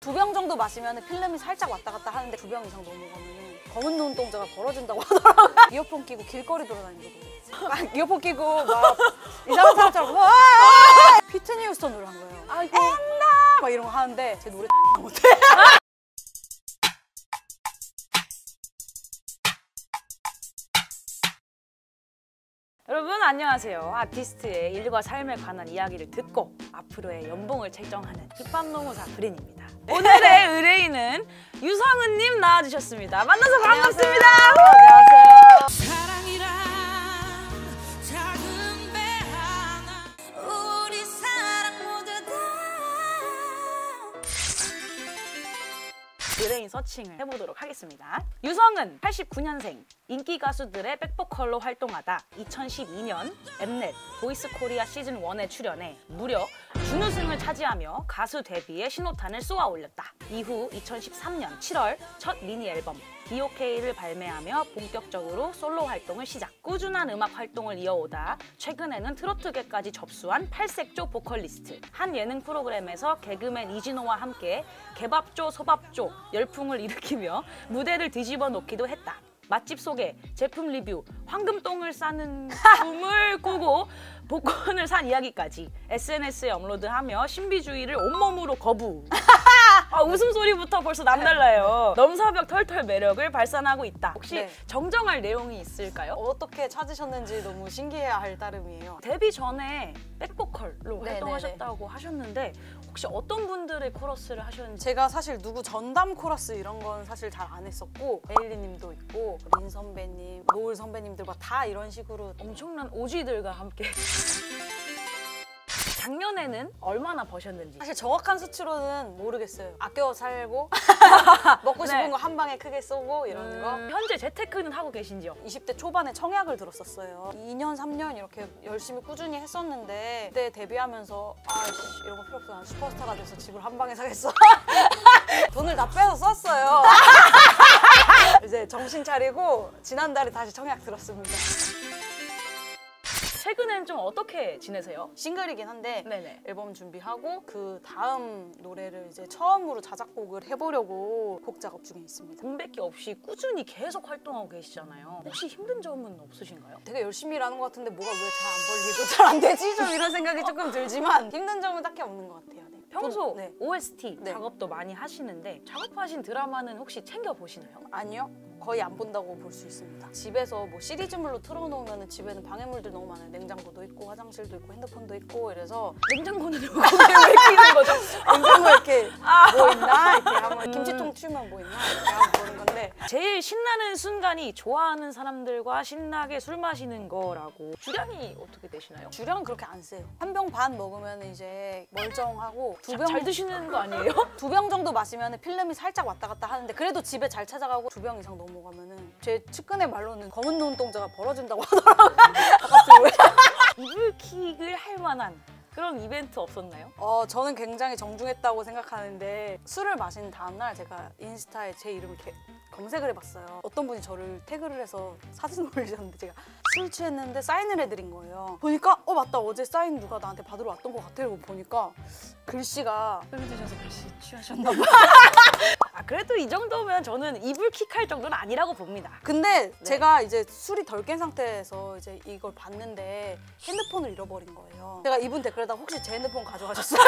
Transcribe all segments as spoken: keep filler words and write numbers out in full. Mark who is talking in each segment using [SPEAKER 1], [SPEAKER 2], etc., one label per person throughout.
[SPEAKER 1] 두 병 정도 마시면 필름이 살짝 왔다 갔다 하는데 두 병 이상 넘어가면 검은 눈동자가 벌어진다고 하더라고요. 이어폰 끼고 길거리 돌아다니거든요. 막 이어폰 끼고 막 이상한 사람처럼 와 피트니 휴스턴 노래 한 거예요.
[SPEAKER 2] 아이고.
[SPEAKER 1] 엔다 막 이런 거 하는데 제 노래 못해.
[SPEAKER 2] 여러분 안녕하세요. 아티스트의 일과 삶에 관한 이야기를 듣고 앞으로의 연봉을 책정하는 힙합 노무사 브린입니다. 오늘의 의뢰인은 유성은님 나와주셨습니다. 만나서 반갑습니다.
[SPEAKER 1] 안녕하세요.
[SPEAKER 3] 사랑이란 작은 배 하나 우리 사랑 모두 다
[SPEAKER 2] 의뢰인 서칭을 해보도록 하겠습니다. 유성은 팔십구 년생, 인기 가수들의 백보컬로 활동하다 이천십이 년 엠넷 보이스 코리아 시즌 일에 출연해 무려 준우승을 차지하며 가수 데뷔에 신호탄을 쏘아 올렸다. 이후 이천십삼 년 칠월 첫 미니 앨범 비오케이를 발매하며 본격적으로 솔로 활동을 시작. 꾸준한 음악 활동을 이어오다 최근에는 트로트계까지 접수한 팔색조 보컬리스트. 한 예능 프로그램에서 개그맨 이진호와 함께 개밥조 소밥조 열풍을 일으키며 무대를 뒤집어 놓기도 했다. 맛집 소개, 제품 리뷰, 황금똥을 싸는 꿈을 꾸고 복권을 산 이야기까지 에스엔에스에 업로드하며 신비주의를 온몸으로 거부. 아, 웃음소리부터 벌써 남달라요. 넘사벽 털털 매력을 발산하고 있다. 혹시
[SPEAKER 1] 네.
[SPEAKER 2] 정정할 내용이 있을까요?
[SPEAKER 1] 어떻게 찾으셨는지 너무 신기해할 따름이에요.
[SPEAKER 2] 데뷔 전에 백보컬로
[SPEAKER 1] 네,
[SPEAKER 2] 활동하셨다고
[SPEAKER 1] 네, 네.
[SPEAKER 2] 하셨는데 혹시 어떤 분들의 코러스를 하셨는지?
[SPEAKER 1] 제가 사실 누구 전담 코러스 이런 건 사실 잘 안 했었고 에일리 님도 있고 린 선배님, 노을 선배님들과 다 이런 식으로
[SPEAKER 2] 엄청난 오지들과 함께 작년에는 얼마나 버셨는지?
[SPEAKER 1] 사실 정확한 수치로는 모르겠어요. 아껴 살고 먹고 싶은
[SPEAKER 2] 네.
[SPEAKER 1] 거 한 방에 크게 쏘고 이런
[SPEAKER 2] 음,
[SPEAKER 1] 거.
[SPEAKER 2] 현재 재테크는 하고 계신지요?
[SPEAKER 1] 이십 대 초반에 청약을 들었었어요. 이 년, 삼 년 이렇게 열심히 꾸준히 했었는데 그때 데뷔하면서 아이씨 이런 거 필요 없어. 난 슈퍼스타가 돼서 집을 한 방에 사겠어. 돈을 다 빼서 썼어요. 이제 정신 차리고 지난달에 다시 청약 들었습니다.
[SPEAKER 2] 최근엔 좀 어떻게 지내세요?
[SPEAKER 1] 싱글이긴 한데
[SPEAKER 2] 네네.
[SPEAKER 1] 앨범 준비하고 그 다음 노래를 이제 처음으로 자작곡을 해보려고 곡 작업 중에 있습니다.
[SPEAKER 2] 공백기 없이 꾸준히 계속 활동하고 계시잖아요. 혹시 힘든 점은 없으신가요?
[SPEAKER 1] 되게 열심히 일하는 것 같은데 뭐가 왜 잘 안 벌리고 잘 안 되지? 좀 이런 생각이 조금 들지만 힘든 점은 딱히 없는 것 같아요. 네.
[SPEAKER 2] 평소
[SPEAKER 1] 네.
[SPEAKER 2] 오에스티
[SPEAKER 1] 네.
[SPEAKER 2] 작업도 많이 하시는데 작업하신 드라마는 혹시 챙겨보시나요?
[SPEAKER 1] 아니요. 거의 안 본다고 볼 수 있습니다. 집에서 뭐 시리즈물로 틀어놓으면 집에는 방해물들 너무 많아요. 냉장고도 있고 화장실도 있고 핸드폰도 있고 이래서
[SPEAKER 2] 냉장고는 왜 키는 거죠?
[SPEAKER 1] 냉장고에 이렇게 뭐 있나? 이렇게 한번 김치통 치우면 뭐 있나? 이렇게 한번 보는 건데
[SPEAKER 2] 제일 신나는 순간이 좋아하는 사람들과 신나게 술 마시는 거라고. 주량이 어떻게 되시나요?
[SPEAKER 1] 주량은 그렇게 안 세요. 한 병 반 먹으면 이제 멀쩡하고 두 병
[SPEAKER 2] 잘 드시는 거 아니에요?
[SPEAKER 1] 두 병 정도 마시면 필름이 살짝 왔다 갔다 하는데 그래도 집에 잘 찾아가고 두 병 이상 넘어가면은 제 측근의 말로는 검은 눈동자가 벌어진다고 하더라고요.
[SPEAKER 2] 이불킥을 할 만한 그런 이벤트 없었나요?
[SPEAKER 1] 어, 저는 굉장히 정중했다고 생각하는데 술을 마신 다음날 제가 인스타에 제 이름을 이렇게 검색을 해봤어요. 어떤 분이 저를 태그를 해서 사진 올리셨는데 제가 술 취했는데 사인을 해드린 거예요. 보니까 어 맞다 어제 사인 누가 나한테 받으러 왔던 것 같아요. 보니까 글씨가 술을 드셔서 글씨 취하셨나 봐.
[SPEAKER 2] 아, 그래도 이 정도면 저는 이불킥할 정도는 아니라고 봅니다.
[SPEAKER 1] 근데
[SPEAKER 2] 네.
[SPEAKER 1] 제가 이제 술이 덜 깬 상태에서 이제 이걸 봤는데 핸드폰을 잃어버린 거예요. 제가 이분 댓글에다가 혹시 제 핸드폰 가져가셨어요?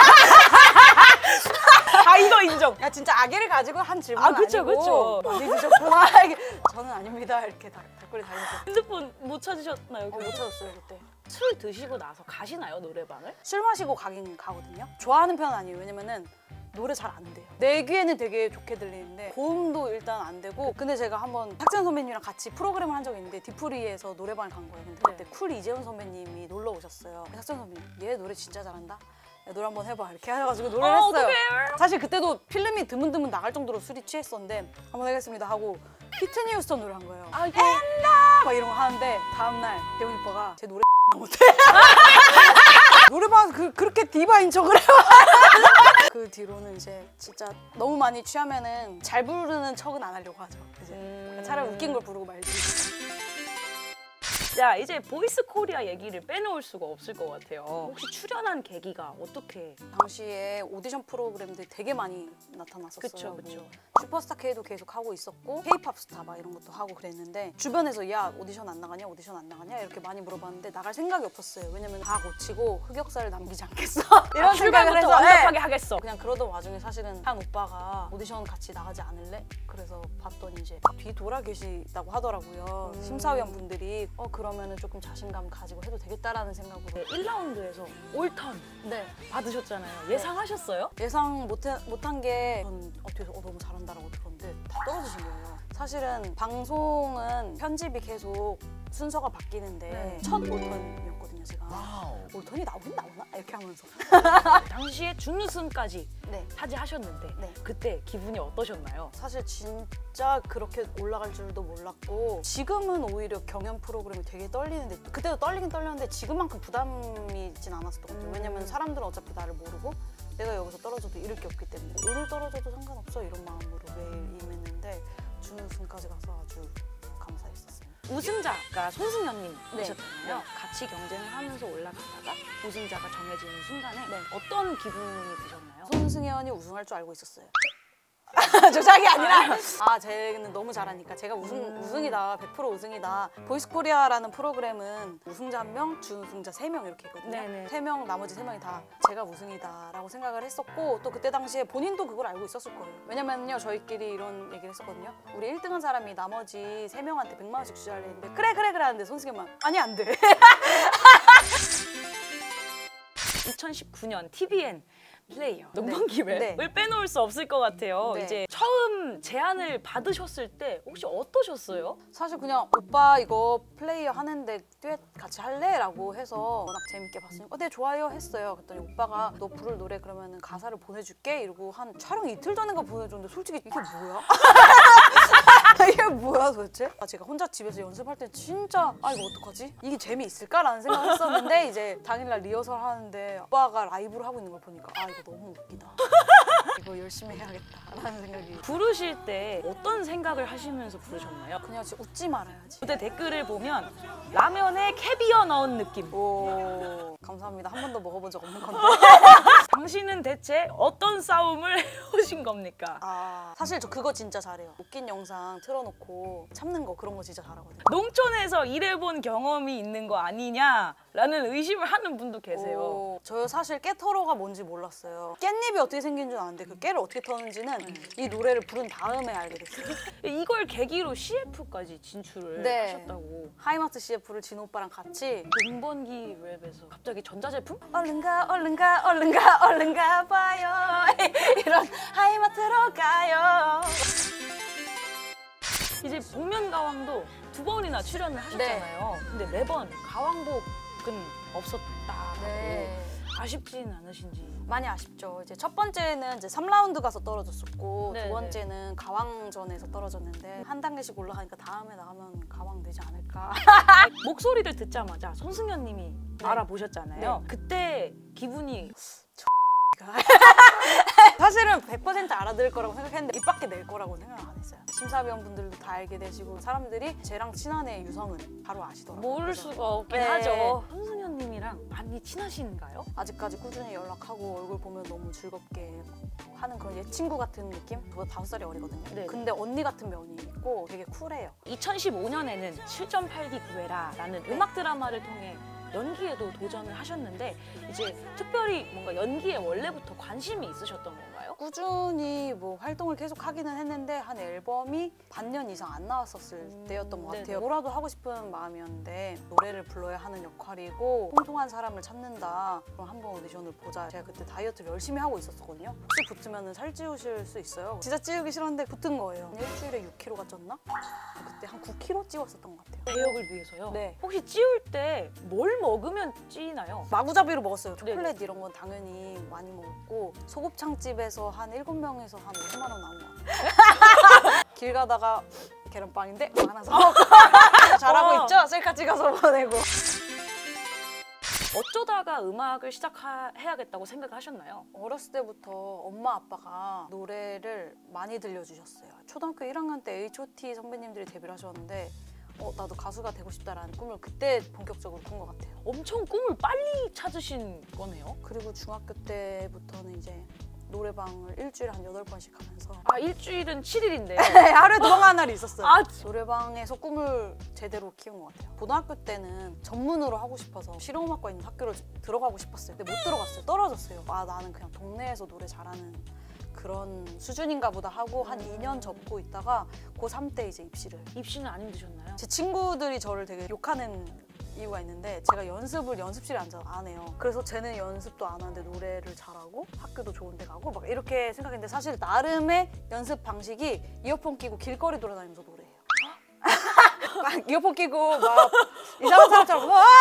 [SPEAKER 2] 아, 이거 인정.
[SPEAKER 1] 야 진짜 아기를 가지고 한 질문
[SPEAKER 2] 아, 그쵸,
[SPEAKER 1] 아니고
[SPEAKER 2] 그쵸.
[SPEAKER 1] 많이 드셨구나. 이게 저는 아닙니다. 이렇게 다, 댓글이 달렸어요.
[SPEAKER 2] 핸드폰 못 찾으셨나요?
[SPEAKER 1] 어, 못 찾았어요 그때.
[SPEAKER 2] 술 드시고 나서 가시나요, 노래방을?
[SPEAKER 1] 술 마시고 가긴 가거든요. 좋아하는 편은 아니에요. 왜냐면은 노래 잘 안 돼요. 내 귀에는 되게 좋게 들리는데 고음도 일단 안 되고. 근데 제가 한번 탁재현 선배님이랑 같이 프로그램을 한 적이 있는데 디프리에서 노래방을 간 거예요. 근데 그때
[SPEAKER 2] 네.
[SPEAKER 1] 쿨 이재훈 선배님이 놀러 오셨어요. 탁재현 선배님 얘 노래 진짜 잘한다. 야, 노래 한번 해봐 이렇게 해가지고 노래를
[SPEAKER 2] 어,
[SPEAKER 1] 했어요.
[SPEAKER 2] 어떡해.
[SPEAKER 1] 사실 그때도 필름이 드문드문 나갈 정도로 술이 취했었는데 한번 하겠습니다 하고 피트니 휴스턴 노래 한 거예요.
[SPEAKER 2] 아, 이게
[SPEAKER 1] 막 이런 거 하는데 다음날 재훈이 오빠가 제 노래 못해. 노래방 그, 그렇게 디바인 척을 해요. 그 뒤로는 이제 진짜 너무 많이 취하면은 잘 부르는 척은 안 하려고 하죠. 이제
[SPEAKER 2] 음...
[SPEAKER 1] 차라리 웃긴 걸 부르고 말지.
[SPEAKER 2] 자, 이제 보이스 코리아 얘기를 빼놓을 수가 없을 것 같아요. 혹시 출연한 계기가 어떻게?
[SPEAKER 1] 당시에 오디션 프로그램들이 되게 많이 나타났었어요.
[SPEAKER 2] 그쵸, 그쵸.
[SPEAKER 1] 뭐 슈퍼스타 K도 계속 하고 있었고 K-팝 스타 막 이런 것도 하고 그랬는데 주변에서 야 오디션 안 나가냐 오디션 안 나가냐 이렇게 많이 물어봤는데 나갈 생각이 없었어요. 왜냐면 다 고치고 흑역사를 남기지 않겠어 이런
[SPEAKER 2] 아,
[SPEAKER 1] 생각을
[SPEAKER 2] 출발부터
[SPEAKER 1] 해서
[SPEAKER 2] 완벽하게
[SPEAKER 1] 네.
[SPEAKER 2] 하겠어.
[SPEAKER 1] 그냥 그러던 와중에 사실은 한 오빠가 오디션 같이 나가지 않을래? 그래서 봤더니 이제 뒤 돌아 계시다고 하더라고요.
[SPEAKER 2] 음.
[SPEAKER 1] 심사위원 분들이 어 그러면은 조금 자신감 가지고 해도 되겠다라는 생각으로
[SPEAKER 2] 네, 일 라운드에서 올턴
[SPEAKER 1] 네.
[SPEAKER 2] 받으셨잖아요. 예상하셨어요?
[SPEAKER 1] 예상 못해, 못한 게 저는 어, 뒤에서 어, 너무 잘한다라고 들었는데 다 떨어지신 거예요. 사실은 방송은 편집이 계속 순서가 바뀌는데
[SPEAKER 2] 네.
[SPEAKER 1] 첫 올턴이었거든요, 제가. 올턴이 나오긴 나오나? 이렇게 하면서.
[SPEAKER 2] 당시에 준우승까지
[SPEAKER 1] 네.
[SPEAKER 2] 차지하셨는데
[SPEAKER 1] 네.
[SPEAKER 2] 그때 기분이 어떠셨나요?
[SPEAKER 1] 사실 진짜 그렇게 올라갈 줄도 몰랐고 지금은 오히려 경연 프로그램이 되게 떨리는데 그때도 떨리긴 떨렸는데 지금만큼 부담이진 않았었던 것 같아요.
[SPEAKER 2] 음.
[SPEAKER 1] 왜냐면 사람들은 어차피 나를 모르고 내가 여기서 떨어져도 잃을 게 없기 때문에 오늘 떨어져도 상관없어 이런 마음으로 매일 임했는데 준우승까지 가서 아주 감사했었어요.
[SPEAKER 2] 우승자가 손승연님이셨잖아요.
[SPEAKER 1] 네.
[SPEAKER 2] 같이 경쟁을 하면서 올라갔다가 우승자가 정해지는 순간에
[SPEAKER 1] 네.
[SPEAKER 2] 어떤 기분이 드셨나요?
[SPEAKER 1] 손승연이 우승할 줄 알고 있었어요. 조작이 아니라 아 쟤는 너무 잘하니까 제가 우승,
[SPEAKER 2] 음.
[SPEAKER 1] 우승이다 백 퍼센트 우승이다. 보이스코리아라는 프로그램은 우승자 한 명, 준우승자 세 명 이렇게 있거든요.
[SPEAKER 2] 네네.
[SPEAKER 1] 세 명 나머지 세 명이 다 제가 우승이다 라고 생각을 했었고 또 그때 당시에 본인도 그걸 알고 있었을 거예요. 왜냐면요 저희끼리 이런 얘기를 했었거든요. 우리 일 등 한 사람이 나머지 세 명한테 백만 원씩 주자려 했는데 그래 그래 그래 하는데 손승연만 아니 안 돼.
[SPEAKER 2] 이천십구 년 티비엔 플레이어 농번기를
[SPEAKER 1] 네.
[SPEAKER 2] 빼놓을 수 없을 것 같아요.
[SPEAKER 1] 네.
[SPEAKER 2] 이제 처음 제안을 받으셨을 때 혹시 어떠셨어요?
[SPEAKER 1] 사실 그냥 오빠 이거 플레이어 하는데 듀엣 같이 할래? 라고 해서 워낙 재밌게 봤으니까 어, 네 좋아요 했어요. 그랬더니 오빠가 너 부를 노래 그러면 가사를 보내줄게 이러고 한 촬영 이틀 전인가 보내줬는데 솔직히 이게 뭐야? 이게 뭐야 도대체? 아, 제가 혼자 집에서 연습할 때 진짜 아 이거 어떡하지? 이게 재미있을까라는 생각을 했었는데 이제 당일날 리허설 하는데 오빠가 라이브로 하고 있는 걸 보니까 아 이거 너무 웃기다. 이거 열심히 해야겠다라는 생각이.
[SPEAKER 2] 부르실 때 어떤 생각을 하시면서 부르셨나요?
[SPEAKER 1] 그냥 진짜 웃지 말아야지.
[SPEAKER 2] 그때 댓글을 보면 라면에 캐비어 넣은 느낌.
[SPEAKER 1] 오 감사합니다. 한 번도 먹어본 적 없는 건데.
[SPEAKER 2] 당신은 대체 어떤 싸움을 해오신 겁니까?
[SPEAKER 1] 아 사실 저 그거 진짜 잘해요. 웃긴 영상 틀어놓고 참는 거 그런 거 진짜 잘하거든요.
[SPEAKER 2] 농촌에서 일해본 경험이 있는 거 아니냐라는 의심을 하는 분도 계세요.
[SPEAKER 1] 오, 저 사실 깨터러가 뭔지 몰랐어요. 깻잎이 어떻게 생긴 줄 아는데 그 깨를 어떻게 터는지는 이 노래를 부른 다음에 알게 됐어요.
[SPEAKER 2] 이걸 계기로 씨에프까지 진출을
[SPEAKER 1] 네.
[SPEAKER 2] 하셨다고.
[SPEAKER 1] 하이마트 씨에프를 진호 오빠랑 같이
[SPEAKER 2] 농번기 랩에서 갑자기 전자제품?
[SPEAKER 1] 얼른 가 얼른 가 얼른 가 얼른 가봐요 이런 하이마트로 가요.
[SPEAKER 2] 이제 복면가왕도 두 번이나 출연을 하셨잖아요. 근데 네 번 가왕복은 없었다라고
[SPEAKER 1] 네.
[SPEAKER 2] 아쉽진 않으신지.
[SPEAKER 1] 많이 아쉽죠. 이제 첫 번째는 이제 삼 라운드 가서 떨어졌었고
[SPEAKER 2] 네네.
[SPEAKER 1] 두 번째는 가왕전에서 떨어졌는데 한 단계씩 올라가니까 다음에 나가면 가왕 되지 않을까.
[SPEAKER 2] 목소리를 듣자마자 손승연 님이
[SPEAKER 1] 네.
[SPEAKER 2] 알아보셨잖아요. 그때 기분이
[SPEAKER 1] 사실은 백 퍼센트 알아들을 거라고 생각했는데 입 밖에 낼 거라고 생각 안 했어요. 심사위원분들도 다 알게 되시고 사람들이 쟤랑 친한 애 유성은 바로 아시더라고요.
[SPEAKER 2] 모를
[SPEAKER 1] 그래서
[SPEAKER 2] 수가 없긴
[SPEAKER 1] 네.
[SPEAKER 2] 하죠. 손승연 님이랑 많이 친하신가요?
[SPEAKER 1] 아직까지 꾸준히 연락하고 얼굴 보면 너무 즐겁게 하는 그런 옛 친구 같은 느낌? 저보다 다섯 살이 어리거든요.
[SPEAKER 2] 네.
[SPEAKER 1] 근데 언니 같은 면이 있고 되게 쿨해요.
[SPEAKER 2] 이천십오 년에는 칠 점 팔 기 구해라라는
[SPEAKER 1] 네.
[SPEAKER 2] 음악 드라마를 통해 연기에도 도전을 하셨는데 이제 특별히 뭔가 연기에 원래부터 관심이 있으셨던 건가요?
[SPEAKER 1] 꾸준히 뭐 활동을 계속 하기는 했는데 한 앨범이 반년 이상 안 나왔었을
[SPEAKER 2] 음,
[SPEAKER 1] 때였던 것
[SPEAKER 2] 네네.
[SPEAKER 1] 같아요. 뭐라도 하고 싶은 마음이었는데 노래를 불러야 하는 역할이고 통통한 사람을 찾는다. 그럼 한번 오디션을 보자. 제가 그때 다이어트를 열심히 하고 있었거든요. 혹시 붙으면 살 찌우실 수 있어요? 진짜 찌우기 싫었는데 붙은 거예요. 일주일에 육 킬로그램가 쪘나? 그때 한 구 킬로그램 찌웠었던 것 같아요.
[SPEAKER 2] 배역을 위해서요?
[SPEAKER 1] 네.
[SPEAKER 2] 혹시 찌울 때 뭘 먹으면 찌나요?
[SPEAKER 1] 마구잡이로 먹었어요.
[SPEAKER 2] 네네.
[SPEAKER 1] 초콜릿 이런 건 당연히 많이 먹었고 소곱창집에서 한 일곱 명에서 한 오십만 원 나온 것 같아요. 길 가다가 계란빵인데 뭐 하나 사 먹고 잘하고
[SPEAKER 2] 어.
[SPEAKER 1] 있죠? 셀카 찍어서 보내고.
[SPEAKER 2] 어쩌다가 음악을 시작해야겠다고 생각하셨나요?
[SPEAKER 1] 어렸을 때부터 엄마 아빠가 노래를 많이 들려주셨어요. 초등학교 일 학년 때 에이치 오 티 선배님들이 데뷔를 하셨는데 어, 나도 가수가 되고 싶다라는 꿈을 그때 본격적으로 꾼 것 같아요.
[SPEAKER 2] 엄청 꿈을 빨리 찾으신 거네요.
[SPEAKER 1] 그리고 중학교 때부터는 이제 노래방을 일주일에 한 여덟 번씩 가면서
[SPEAKER 2] 아, 일주일은 칠 일인데요.
[SPEAKER 1] 하루에 도망가는 날이 있었어요.
[SPEAKER 2] 아,
[SPEAKER 1] 노래방에서 꿈을 제대로 키운 것 같아요. 고등학교 때는 전문으로 하고 싶어서 실용음악과 있는 학교를 들어가고 싶었어요. 근데 못 들어갔어요. 떨어졌어요. 아, 나는 그냥 동네에서 노래 잘하는 그런 수준인가 보다 하고 한 이 년 접고 있다가 고삼 때 이제 입시를.
[SPEAKER 2] 입시는 안 힘드셨나요?
[SPEAKER 1] 제 친구들이 저를 되게 욕하는 이유가 있는데 제가 연습을 연습실에 앉아 안 해요. 그래서 쟤는 연습도 안 하는데 노래를 잘하고 학교도 좋은 데 가고 막 이렇게 생각했는데 사실 나름의 연습 방식이 이어폰 끼고 길거리 돌아다니면서 노래해요. 막 이어폰 끼고 막 이상한 사람처럼 와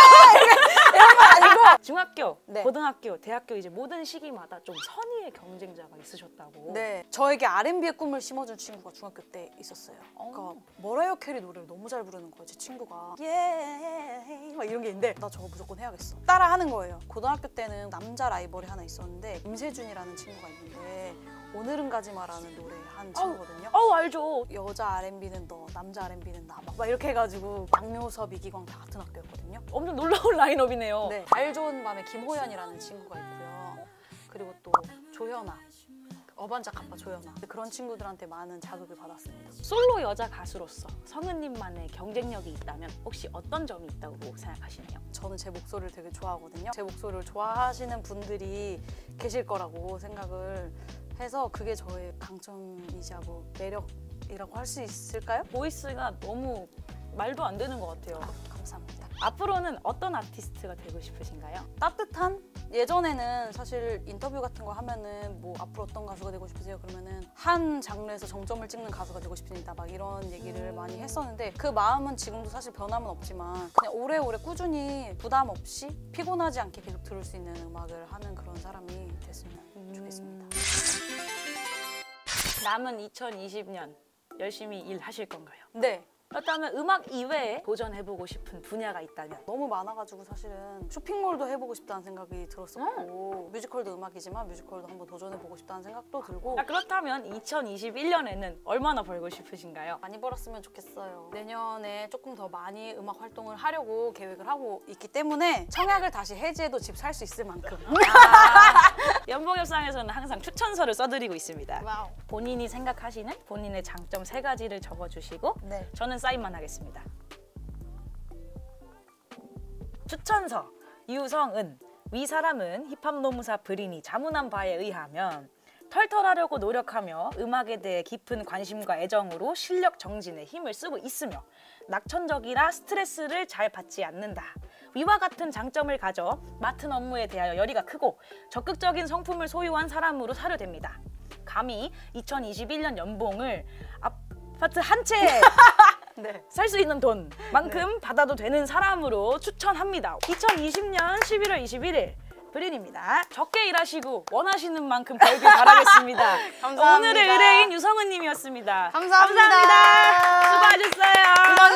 [SPEAKER 1] 이런 거 아니고
[SPEAKER 2] 중학교,
[SPEAKER 1] 네.
[SPEAKER 2] 고등학교, 대학교 이제 모든 시기마다 좀 선의의 경쟁자가 있으셨다고.
[SPEAKER 1] 네, 저에게 알앤비의 꿈을 심어준 친구가 중학교 때 있었어요. 그러니까 머라이어 캐리 노래를 너무 잘 부르는 거예요, 제 친구가. 예, 막 이런 게 있는데 나 저거 무조건 해야겠어. 따라 하는 거예요. 고등학교 때는 남자 라이벌이 하나 있었는데 임세준이라는 친구가 있는데 오늘은 가지 마라는 노래 한 친구거든요.
[SPEAKER 2] 어우, 알죠.
[SPEAKER 1] 여자 알앤비는 너, 남자 알앤비는 나 막 이렇게 해가지고 박묘섭, 이기광 다 같은 학교였거든요.
[SPEAKER 2] 엄청 놀라운 라인업이네요.
[SPEAKER 1] 네, 달 좋은 밤에 김호연이라는 친구가 있고요. 그리고 또 조현아, 어반자카파 조현아. 그런 친구들한테 많은 자극을 받았습니다.
[SPEAKER 2] 솔로 여자 가수로서 성은님만의 경쟁력이 있다면 혹시 어떤 점이 있다고 생각하시나요?
[SPEAKER 1] 저는 제 목소리를 되게 좋아하거든요. 제 목소리를 좋아하시는 분들이 계실 거라고 생각을 해서 그게 저의 강점이자 뭐 매력이라고 할 수 있을까요?
[SPEAKER 2] 보이스가 너무 말도 안 되는 것 같아요.
[SPEAKER 1] 아, 감사합니다.
[SPEAKER 2] 앞으로는 어떤 아티스트가 되고 싶으신가요?
[SPEAKER 1] 따뜻한? 예전에는 사실 인터뷰 같은 거 하면은 뭐 앞으로 어떤 가수가 되고 싶으세요? 그러면은 한 장르에서 정점을 찍는 가수가 되고 싶습니다. 막 이런 얘기를 많이 했었는데 그 마음은 지금도 사실 변함은 없지만 그냥 오래오래 꾸준히 부담 없이 피곤하지 않게 계속 들을 수 있는 음악을 하는 그런 사람이 됐으면 좋겠습니다.
[SPEAKER 2] 남은 이천이십 년 열심히 일하실 건가요?
[SPEAKER 1] 네.
[SPEAKER 2] 그렇다면 음악 이외에 도전해보고 싶은 분야가 있다면?
[SPEAKER 1] 너무 많아가지고 사실은 쇼핑몰도 해보고 싶다는 생각이 들었었고 뮤지컬도 음악이지만 뮤지컬도 한번 도전해보고 싶다는 생각도 들고
[SPEAKER 2] 아, 그렇다면 이천이십일 년에는 얼마나 벌고 싶으신가요?
[SPEAKER 1] 많이 벌었으면 좋겠어요. 내년에 조금 더 많이 음악 활동을 하려고 계획을 하고 있기 때문에 청약을 다시 해지해도 집 살 수 있을 만큼.
[SPEAKER 2] 아, 연봉협상에서는 항상 추천서를 써드리고 있습니다.
[SPEAKER 1] 와우.
[SPEAKER 2] 본인이 생각하시는 본인의 장점 세 가지를 적어주시고
[SPEAKER 1] 네.
[SPEAKER 2] 저는 사인만 하겠습니다. 추천서 유성은 위 사람은 힙합 노무사 브리니 자문한 바에 의하면 털털하려고 노력하며 음악에 대해 깊은 관심과 애정으로 실력 정진에 힘을 쓰고 있으며 낙천적이라 스트레스를 잘 받지 않는다. 위와 같은 장점을 가져 맡은 업무에 대하여 열의가 크고 적극적인 성품을 소유한 사람으로 사료됩니다. 감히 이천이십일 년 연봉을 아파트 한 채
[SPEAKER 1] 네.
[SPEAKER 2] 살 수 있는 돈만큼 네. 받아도 되는 사람으로 추천합니다. 이천이십 년 십일월 이십일일 브린입니다. 적게 일하시고 원하시는 만큼 벌길 바라겠습니다.
[SPEAKER 1] 감사합니다.
[SPEAKER 2] 오늘의 의뢰인 유성은 님이었습니다.
[SPEAKER 1] 감사합니다.
[SPEAKER 2] 감사합니다. 수고하셨어요.